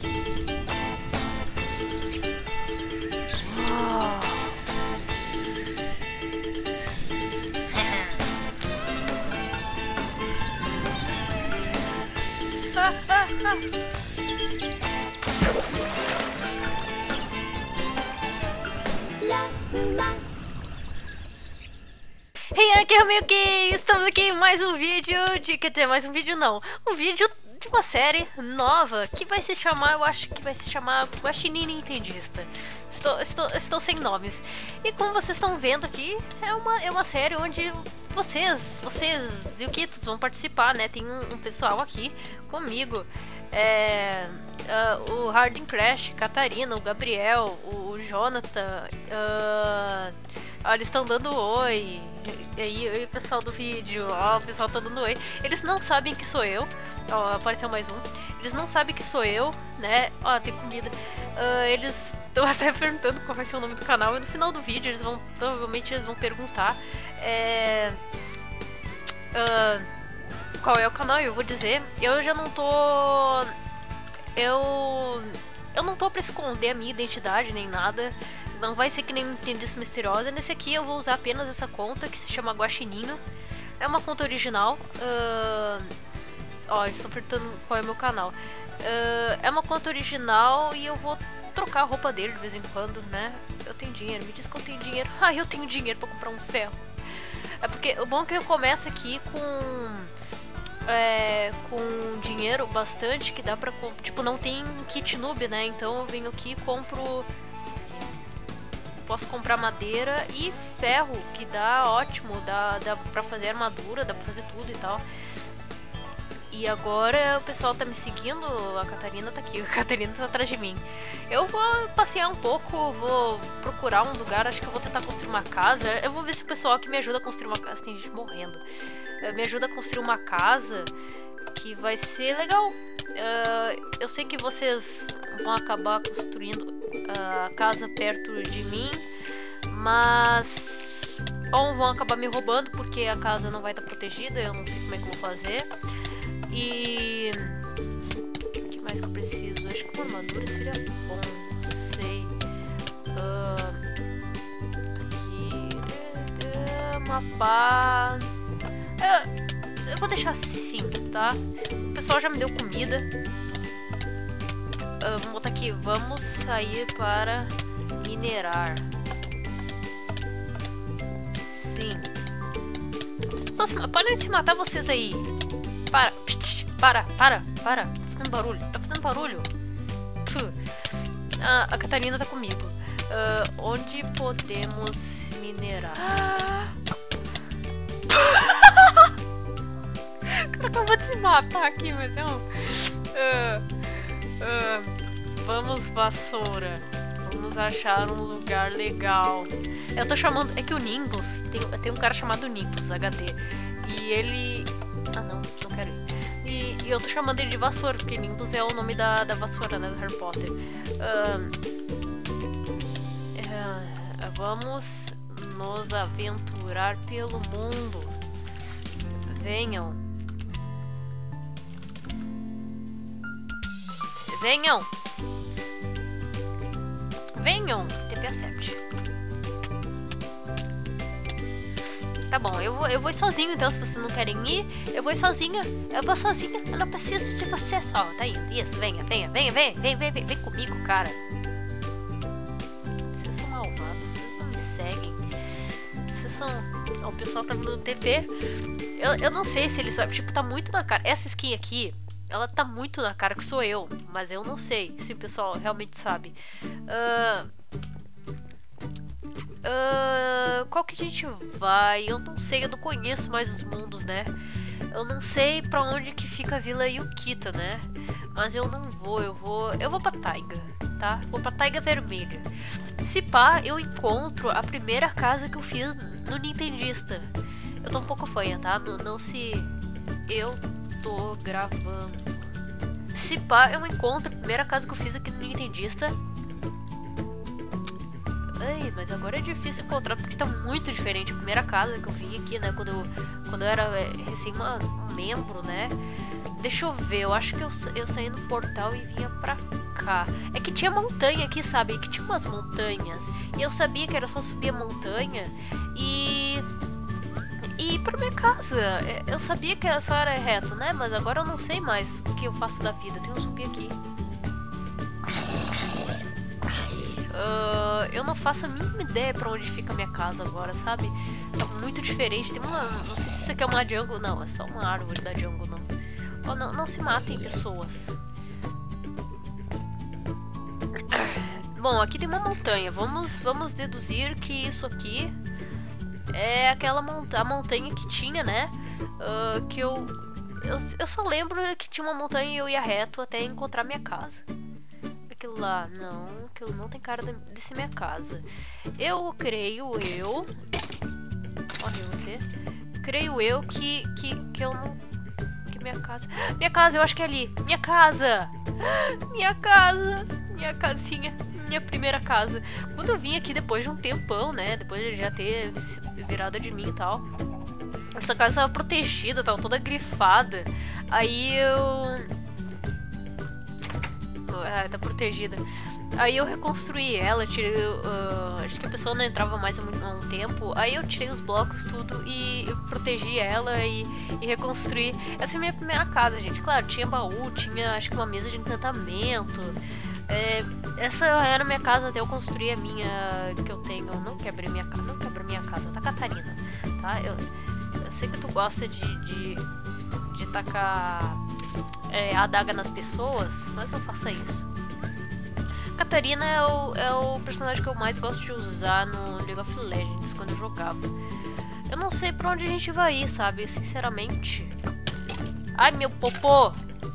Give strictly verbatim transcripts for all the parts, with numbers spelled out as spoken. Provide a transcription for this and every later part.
Ah, ah, ah. Hey, aqui é o Miyuki! Estamos aqui em mais um vídeo de... Quer dizer, mais um vídeo não. Um vídeo de uma série nova que vai se chamar, eu acho que vai se chamar Guaxinim Nintendista. Estou, estou, estou sem nomes. E como vocês estão vendo aqui, é uma, é uma série onde vocês, vocês e o Kitos vão participar, né? Tem um, um pessoal aqui comigo. É, uh, o Hardin Crash, Catarina, o Gabriel, o, o Jonathan. Uh, ó, eles estão dando oi. E aí, e o pessoal do vídeo, ó, o pessoal tá dando oi. Eles não sabem que sou eu. Ó, apareceu mais um. Eles não sabem que sou eu, né? Ó, tem comida. Uh, eles estão até perguntando qual vai ser o nome do canal. E no final do vídeo, eles vão, provavelmente, eles vão perguntar é, uh, qual é o canal. E eu vou dizer. Eu já não tô. Eu. Eu não tô pra esconder a minha identidade nem nada. Não vai ser que nem Nintendista Misteriosa. Nesse aqui eu vou usar apenas essa conta que se chama Guaxininho. É uma conta original. Uh... Ó, eles estão perguntando qual é o meu canal. Uh... É uma conta original e eu vou trocar a roupa dele de vez em quando, né? Eu tenho dinheiro, me diz que eu tenho dinheiro. Ah, eu tenho dinheiro pra comprar um ferro. É porque o bom é que eu começo aqui com... É, com dinheiro bastante que dá pra... Tipo, não tem kit noob, né? Então eu venho aqui e compro... Posso comprar madeira e ferro, que dá ótimo, dá, dá pra fazer armadura, dá pra fazer tudo e tal. E agora o pessoal tá me seguindo, a Catarina tá aqui, a Catarina tá atrás de mim. Eu vou passear um pouco, vou procurar um lugar, acho que eu vou tentar construir uma casa. Eu vou ver se o pessoal que me ajuda a construir uma casa, tem gente morrendo, me ajuda a construir uma casa, que vai ser legal. Uh, eu sei que vocês vão acabar construindo a casa perto de mim, mas ou vão acabar me roubando porque a casa não vai estar protegida, eu não sei como é que eu vou fazer. E o que mais que eu preciso? Acho que uma armadura seria bom, não sei. Uh, aqui, mapa. Eu, eu vou deixar assim, tá? O pessoal já me deu comida. Uh, vamos botar aqui, vamos sair para minerar. Sim. Parem de se matar vocês aí. Para, para, para, para. Tá fazendo barulho, tá fazendo barulho. Ah, a Catarina tá comigo. Uh, onde podemos minerar? O cara acabou de se matar aqui, mas é um... Uh, Uh, vamos, vassoura. Vamos achar um lugar legal. Eu tô chamando... É que o Nimbus... Tem, tem um cara chamado Nimbus H D. E ele... Ah, não. Não quero ir. E, e eu tô chamando ele de vassoura, porque Nimbus é o nome da, da vassoura, né? Do Harry Potter. Uh, uh, vamos nos aventurar pelo mundo. Venham. Venham! Venham! T P acerte. Tá bom, eu vou, eu vou sozinho então, se vocês não querem ir, eu vou sozinha. Eu vou sozinha, eu não preciso de vocês. Ó, tá indo. Isso, venha, venha, venha, venha, vem, vem, vem, vem comigo, cara. Vocês são malvados, vocês não me seguem. Vocês são... Ó, o pessoal tá no T P. Eu, eu não sei se eles sabem, tipo, tá muito na cara. Essa skin aqui... Ela tá muito na cara que sou eu, mas eu não sei se o pessoal realmente sabe. Uh, uh, qual que a gente vai? Eu não sei, eu não conheço mais os mundos, né? Eu não sei pra onde que fica a Vila Yukita, né? Mas eu não vou, eu vou... Eu vou pra Taiga, tá? Vou pra Taiga Vermelha. Se pá, eu encontro a primeira casa que eu fiz no Nintendista. Eu tô um pouco fanha, tá? Não, não se... Eu... tô gravando. Se pá, eu encontro a primeira casa que eu fiz aqui no Nintendista. Ai, mas agora é difícil encontrar porque tá muito diferente. A primeira casa que eu vim aqui, né? Quando eu, quando eu era recém uma, um membro, né? Deixa eu ver, eu acho que eu, eu saí no portal e vinha pra cá. É que tinha montanha aqui, sabe? Que tinha umas montanhas. E eu sabia que era só subir a montanha e... E ir pra minha casa. Eu sabia que só era reto, né? Mas agora eu não sei mais o que eu faço da vida. Tem um zumbi aqui. Uh, eu não faço a mínima ideia pra onde fica a minha casa agora, sabe? Tá muito diferente. Tem uma... Não sei se isso aqui é uma jungle. Não, é só uma árvore da jungle, não. Oh, não, não se matem, pessoas. Bom, aqui tem uma montanha. Vamos, vamos deduzir que isso aqui é aquela monta a montanha que tinha, né? Uh, que eu, eu... Eu só lembro que tinha uma montanha e eu ia reto até encontrar minha casa. Aquilo lá, não, que eu não tenho cara de, de ser minha casa. Eu creio eu. Olha você. Creio eu que, que, que eu não. Que minha casa. Minha casa, eu acho que é ali. Minha casa! Minha casa! Minha casinha. Minha primeira casa. Quando eu vim aqui depois de um tempão, né? Depois de já ter virado de mim e tal. Essa casa tava protegida, tava toda grifada. Aí eu. Ah, tá protegida. Aí eu reconstruí ela, tirei, uh, acho que a pessoa não entrava mais há, muito, há um tempo. Aí eu tirei os blocos, tudo, e eu protegi ela e, e reconstruí. Essa é a minha primeira casa, gente. Claro, tinha baú, tinha acho que uma mesa de encantamento. É, essa era a minha casa até eu construir a minha que eu tenho. Não quebrei minha casa, não quebra minha casa, tá, Catarina? Tá? Eu, eu sei que tu gosta de, de, de tacar é, a adaga nas pessoas, mas não faça isso. Catarina é o, é o personagem que eu mais gosto de usar no League of Legends, quando eu jogava. Eu não sei pra onde a gente vai ir, sabe? Sinceramente. Ai, meu popô!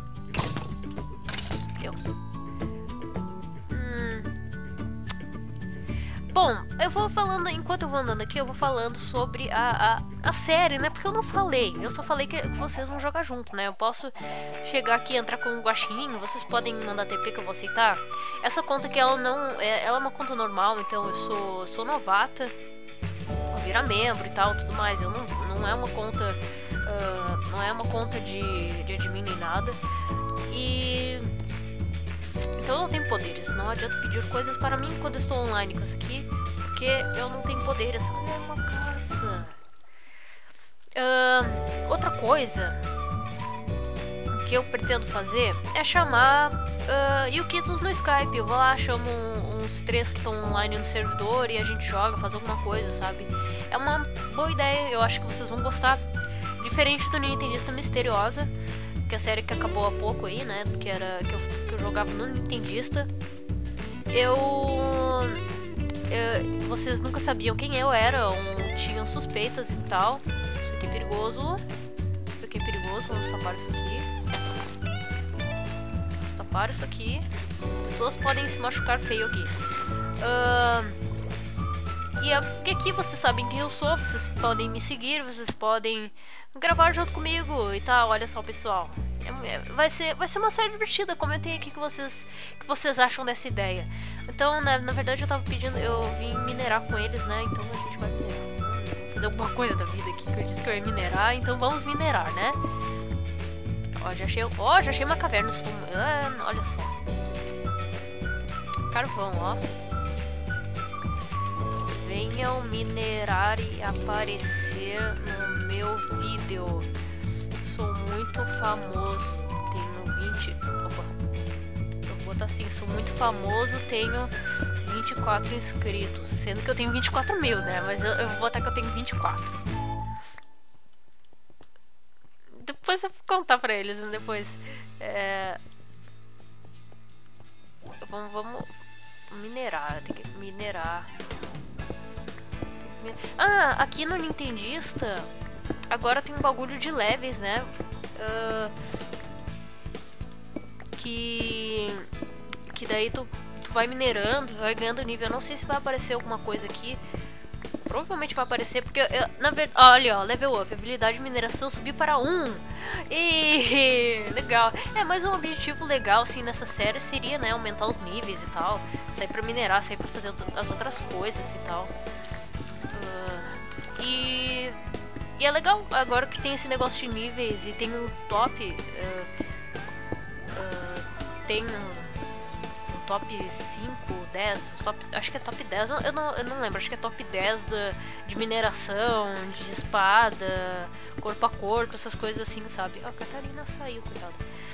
Eu. Hum. Bom, eu vou falando, enquanto eu vou andando aqui, eu vou falando sobre a, a, a série, né? Porque eu não falei, eu só falei que vocês vão jogar junto, né? Eu posso chegar aqui e entrar com um guaxininho, vocês podem mandar T P que eu vou aceitar. Essa conta que ela não, é, ela é uma conta normal, então eu sou, sou novata, vou virar membro e tal, tudo mais. Eu não, não é uma conta, uh, não é uma conta de, de admin nem nada. E... então eu não tenho poderes, não adianta pedir coisas para mim quando eu estou online com isso aqui, porque eu não tenho poderes. Olha, é uma casa. Uh, outra coisa que eu pretendo fazer é chamar uh, Yukitsus no Skype. Eu vou lá, chamo uns três que estão online no servidor e a gente joga, faz alguma coisa, sabe? É uma boa ideia, eu acho que vocês vão gostar. Diferente do Nintendista Misteriosa, que é a série que acabou há pouco aí, né? Que, era, que, eu, que eu jogava no Nintendista. Eu, eu... Vocês nunca sabiam quem eu era, um, tinham suspeitas e tal. Isso aqui é perigoso. Isso aqui é perigoso, vamos tapar isso aqui. Vamos tapar isso aqui. Pessoas podem se machucar feio aqui. Uh... E aqui vocês sabem quem eu sou, vocês podem me seguir, vocês podem gravar junto comigo e tal. Olha só, pessoal, é, é, vai, ser, vai ser uma série divertida. Comentem aqui o que vocês, que vocês acham dessa ideia. Então, né, na verdade eu tava pedindo, eu vim minerar com eles, né, então a gente vai minerar, fazer alguma coisa da vida aqui, que eu disse que eu ia minerar, então vamos minerar, né. Ó, já achei, ó, já achei uma caverna, estou, ah, olha só. Carvão, ó. Venham minerar e aparecer no meu vídeo. Sou muito famoso. Tenho vinte... Opa. Eu vou botar assim. Sou muito famoso. Tenho vinte e quatro inscritos. Sendo que eu tenho vinte e quatro mil, né? Mas eu, eu vou botar que eu tenho vinte e quatro. Depois eu vou contar pra eles. Né? Depois. É... Vamos, vamos minerar. Tem que minerar. Ah, aqui no Nintendista agora tem um bagulho de levels, né? Uh, que que daí tu, tu vai minerando, vai ganhando nível. Eu não sei se vai aparecer alguma coisa aqui. Provavelmente vai aparecer, porque eu, na verdade, olha, ó, level up, habilidade de mineração subir para um. E legal. É, mas um objetivo legal assim nessa série seria, né, aumentar os níveis e tal, sair para minerar, sair para fazer as outras coisas e tal. E, e é legal agora que tem esse negócio de níveis e tem um top, uh, uh, tem um, top cinco, dez, top, acho que é top dez, eu não, eu não lembro, acho que é top dez da, de mineração, de espada, corpo a corpo, essas coisas assim, sabe? Ah, a Catarina saiu, coitada.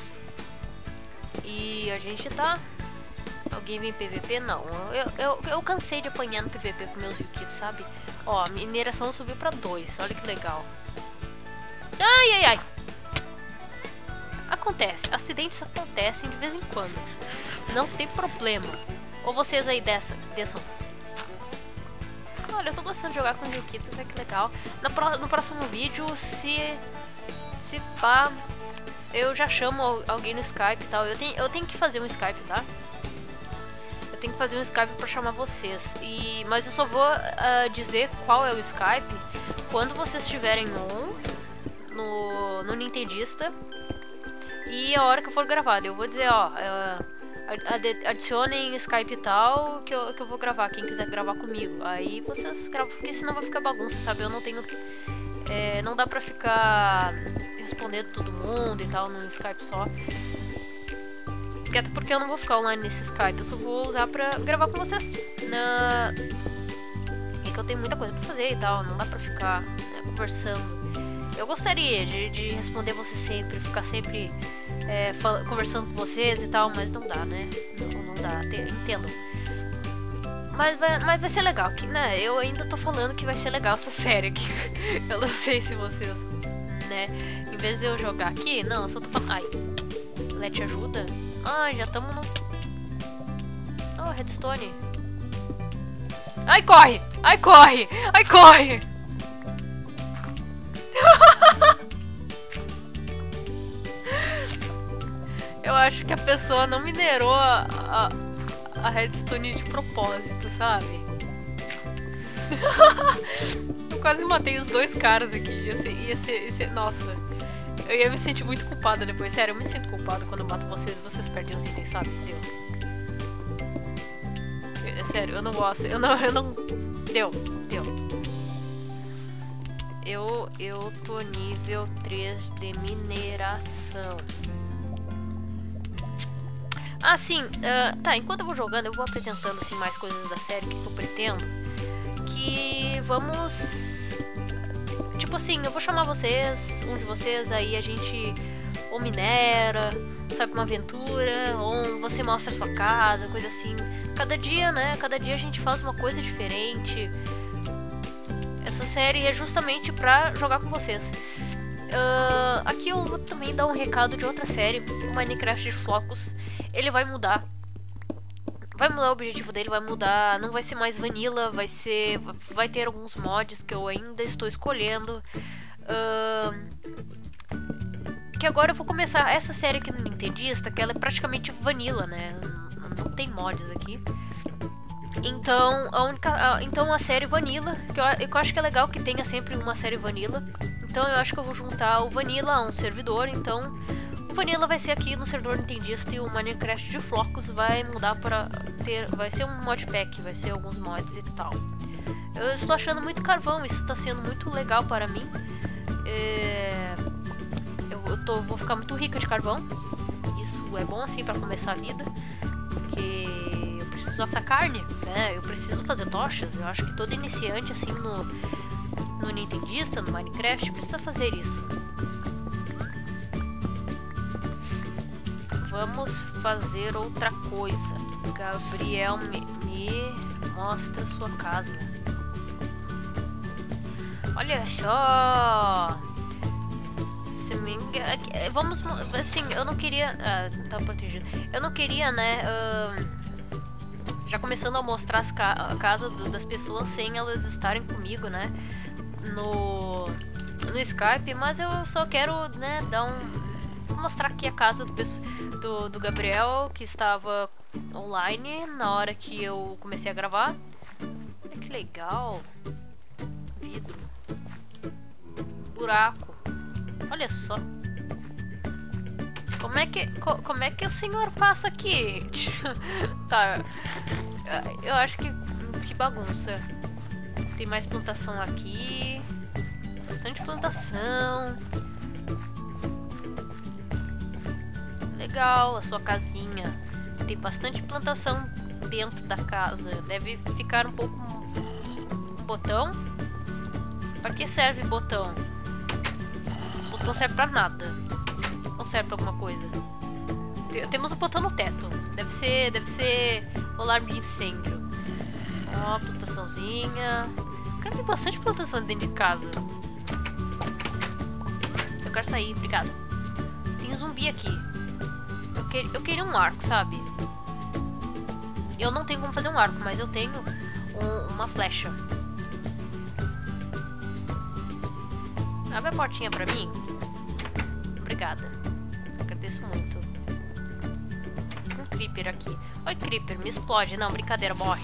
E a gente tá... Alguém vem P V P? Não, eu, eu, eu cansei de apanhar no P V P com meus Yukito, sabe? Ó, a mineração subiu pra dois, olha que legal. Ai, ai, ai! Acontece, acidentes acontecem de vez em quando. Não tem problema. Ou vocês aí dessa, desçam. Olha, eu tô gostando de jogar com os Yukitos, isso é que legal. No, pro, no próximo vídeo, se... Se pá... Eu já chamo alguém no Skype e tal. Eu tenho, eu tenho que fazer um Skype, tá? Eu tenho que fazer um Skype pra chamar vocês. E, mas eu só vou uh, dizer qual é o Skype quando vocês estiverem on no, no Nintendista. E a hora que eu for gravado. Eu vou dizer, ó... Uh, adicionem Skype e tal que eu, que eu vou gravar, quem quiser gravar comigo. Aí vocês gravam, porque senão vai ficar bagunça, sabe? Eu não tenho... É, não dá pra ficar respondendo todo mundo e tal no Skype só. Até porque eu não vou ficar online nesse Skype, eu só vou usar pra gravar com vocês. Na... É que eu tenho muita coisa pra fazer e tal, não dá pra ficar né, conversando. Eu gostaria de, de responder vocês sempre, ficar sempre é, conversando com vocês e tal, mas não dá, né? Não, não dá, entendo. Mas vai, mas vai ser legal, que, né? Eu ainda tô falando que vai ser legal essa série aqui. Eu não sei se vocês, né? Em vez de eu jogar aqui, não, eu só tô falando... Ai, Let ajuda? Ah, já tamo no... Oh, Redstone. Ai, corre! Ai, corre! Ai, corre! Eu acho que a pessoa não minerou a, a, a redstone de propósito, sabe? Eu quase matei os dois caras aqui. Ia ser, ia ser, ia ser, nossa, eu ia me sentir muito culpada depois. Sério, eu me sinto culpada quando eu mato vocês e vocês perdem os itens, sabe? Deu. É sério, eu não gosto. Eu não, eu não... Deu, deu. Eu, eu tô nível três de mineração. Ah, sim. Uh, tá, enquanto eu vou jogando, eu vou apresentando assim, mais coisas da série, o que eu pretendo. Que vamos... Tipo assim, eu vou chamar vocês, um de vocês, aí a gente ou minera, sabe, uma aventura, ou você mostra a sua casa, coisa assim. Cada dia, né? Cada dia a gente faz uma coisa diferente. Essa série é justamente pra jogar com vocês. Uh, aqui eu vou também dar um recado de outra série, o Minecraft Flocos. Ele vai mudar. Vai mudar o objetivo dele, vai mudar. Não vai ser mais vanilla, vai ser. Vai ter alguns mods que eu ainda estou escolhendo. Uh, que agora eu vou começar essa série aqui no Nintendista, que ela é praticamente vanilla, né? Não, não tem mods aqui. Então a, única, a, então a série Vanilla, que eu, eu acho que é legal que tenha sempre uma série Vanilla. Então eu acho que eu vou juntar o Vanilla a um servidor. Então o Vanilla vai ser aqui no servidor Nintendista e o Minecraft de Flocos vai mudar para ter... Vai ser um modpack, vai ser alguns mods e tal. Eu estou achando muito carvão, isso está sendo muito legal para mim. É, eu eu tô, vou ficar muito rica de carvão. Isso é bom assim para começar a vida. Porque... preciso assar carne, né? Eu preciso fazer tochas. Eu acho que todo iniciante, assim, no, no Nintendista, no Minecraft, precisa fazer isso. Vamos fazer outra coisa. Gabriel me, me mostra sua casa. Olha só! Se me engana, vamos, assim, eu não queria... Ah, tá protegido. Eu não queria, né... Uh, já começando a mostrar as ca a casa do, das pessoas sem elas estarem comigo, né? No, no Skype, mas eu só quero, né, dar um... mostrar aqui a casa do, do, do Gabriel, que estava online na hora que eu comecei a gravar. Olha que legal. Vidro. Buraco. Olha só. Como é que, co, como é que o senhor passa aqui? Tá. Eu acho que... Que bagunça. Tem mais plantação aqui. Bastante plantação. Legal, a sua casinha. tem bastante plantação dentro da casa. Deve ficar um pouco... Botão? Pra que serve botão? Botão serve pra nada. Não serve pra alguma coisa. Temos um botão no teto. Deve ser... Deve ser... o alarme de incêndio. Ó, plantaçãozinha. Cara, tem bastante plantação dentro de casa. Eu quero sair, obrigada. Tem zumbi aqui. Eu, que, eu queria um arco, sabe? Eu não tenho como fazer um arco, mas eu tenho um, uma flecha. Abre a portinha pra mim. Obrigada. Agradeço muito. Um creeper aqui. Oi, creeper, me explode. Não, brincadeira, morre.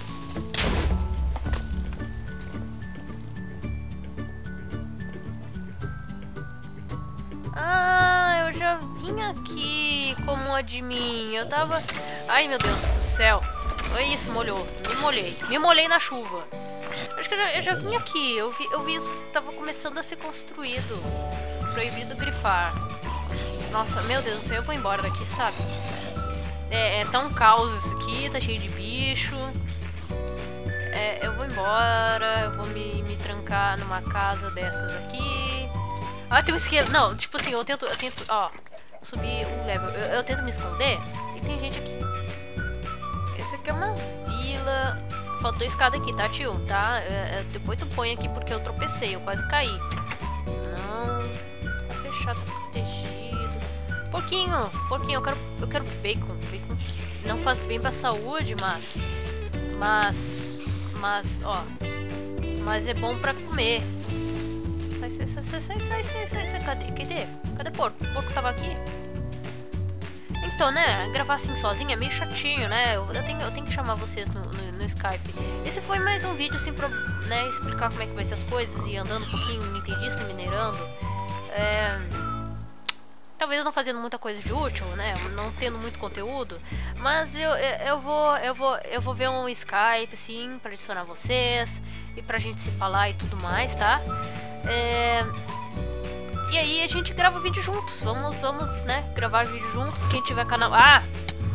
Ah, eu já vim aqui como admin. Eu tava... Ai, meu Deus do céu. Olha isso, molhou. Me molhei. Me molhei na chuva. Acho que eu já, eu já vim aqui. Eu vi, eu vi isso que estava começando a ser construído. Proibido grifar. Nossa, meu Deus do céu. Eu vou embora daqui, sabe? É, é tá um caos isso aqui. Tá cheio de bicho. É, eu vou embora. Eu vou me, me trancar numa casa dessas aqui. Ah, tem um esqueleto. Não, tipo assim, eu tento... Eu tento, ó, subir um level. Eu, eu tento me esconder e tem gente aqui. Esse aqui é uma vila. Faltou escada aqui, tá, tio? Tá? É, é, depois tu põe aqui porque eu tropecei, eu quase caí. Não. Tá fechado, tá protegido. Porquinho, porquinho, eu quero, eu quero bacon. Bacon não faz bem pra saúde, mas... Mas... Mas, ó... Mas é bom pra comer. Sai, sai, sai, sai, sai, sai, sai, sai, sai. Cadê? Cadê? Cadê o porco? O porco tava aqui? Então, né, gravar assim sozinho é meio chatinho, né? Eu, eu, tenho, eu tenho que chamar vocês no, no, no Skype. Esse foi mais um vídeo, assim, pra, né, explicar como é que vai ser as coisas e andando um pouquinho no Nintendista, minerando. É... Talvez eu não fazendo muita coisa de útil, né? Não tendo muito conteúdo. Mas eu, eu, eu, vou, eu, vou, eu vou ver um Skype, assim, pra adicionar vocês. E pra gente se falar e tudo mais, tá? É... E aí a gente grava vídeo juntos. Vamos, vamos, né? Gravar vídeo juntos. Quem tiver canal... Ah!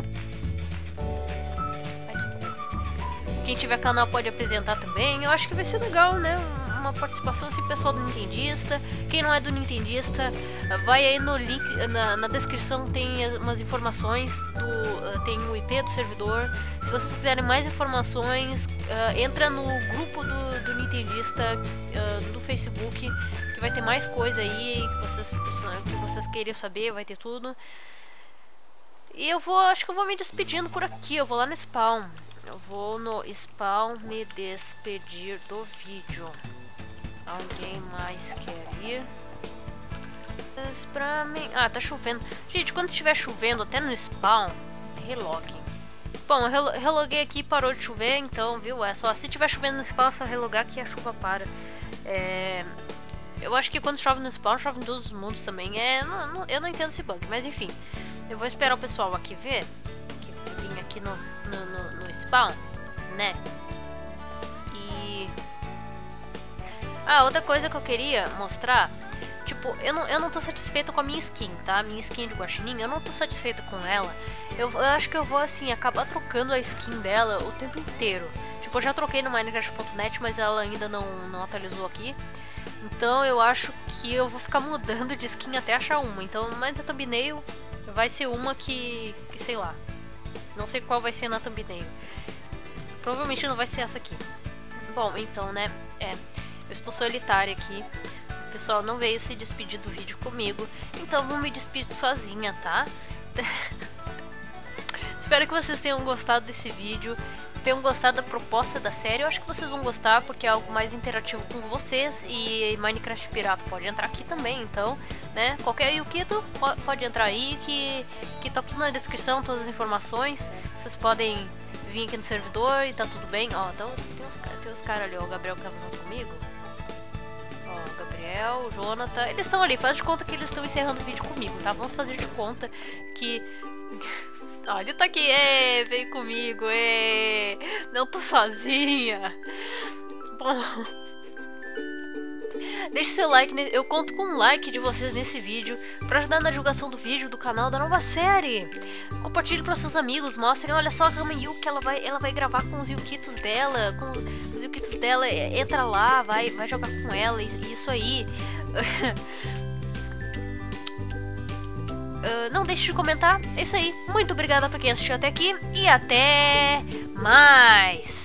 Ai, desculpa. Quem tiver canal pode apresentar também. Eu acho que vai ser legal, né? Uma participação assim, pessoal do Nintendista. Quem não é do Nintendista, vai aí no link, na, na descrição tem umas informações do, tem o I P do servidor. Se vocês quiserem mais informações, uh, entra no grupo do, do Nintendista uh, no Facebook, que vai ter mais coisa aí que vocês, que vocês queiram saber, vai ter tudo. E eu vou, acho que eu vou me despedindo por aqui. Eu vou lá no spawn. Eu vou no spawn me despedir do vídeo. Alguém mais quer ir? Pra mim... Ah, tá chovendo. Gente, quando estiver chovendo, até no spawn, relogue. Bom, eu relo reloguei aqui e parou de chover, então, viu? É só se tiver chovendo no spawn, é só relogar que a chuva para. É... Eu acho que quando chove no spawn, chove em todos os mundos também. É... Não, não, eu não entendo esse bug, mas enfim. Eu vou esperar o pessoal aqui ver. Que vim aqui no, no, no, no spawn, né? E... Ah, outra coisa que eu queria mostrar, tipo, eu não, eu não tô satisfeita com a minha skin, tá? Minha skin de guaxinim, eu não tô satisfeita com ela. Eu, eu acho que eu vou, assim, acabar trocando a skin dela o tempo inteiro. Tipo, eu já troquei no Minecraft ponto net, mas ela ainda não, não atualizou aqui. Então eu acho que eu vou ficar mudando de skin até achar uma. Então, mas a thumbnail vai ser uma que, que, sei lá, não sei qual vai ser na thumbnail. Provavelmente não vai ser essa aqui. Bom, então, né, é... Eu estou solitária aqui. O pessoal não veio se despedir do vídeo comigo. Então vou me despedir sozinha, tá? Espero que vocês tenham gostado desse vídeo. Tenham gostado da proposta da série. Eu acho que vocês vão gostar porque é algo mais interativo com vocês. E Minecraft Pirata pode entrar aqui também. Então, né? Qualquer Yukito pode entrar aí. Que, que tá tudo na descrição, todas as informações. Vocês podem vir aqui no servidor e tá tudo bem. Ó, então tem uns, tem uns caras ali. Ó, o Gabriel que tava junto comigo. Ó, Gabriel, Jonathan, eles estão ali, faz de conta que eles estão encerrando o vídeo comigo, tá? Vamos fazer de conta que... Ó, ele tá aqui, é, vem comigo, é, não tô sozinha. Bom... Deixe seu like, eu conto com um like de vocês nesse vídeo pra ajudar na divulgação do vídeo, do canal, da nova série. Compartilhe para seus amigos, mostrem, olha só a Rama Yuki, ela vai, ela vai gravar com os Yukitos dela, com os, os Yukitos dela, entra lá, vai, vai jogar com ela, isso aí. Uh, não deixe de comentar, é isso aí. Muito obrigada pra quem assistiu até aqui e até mais!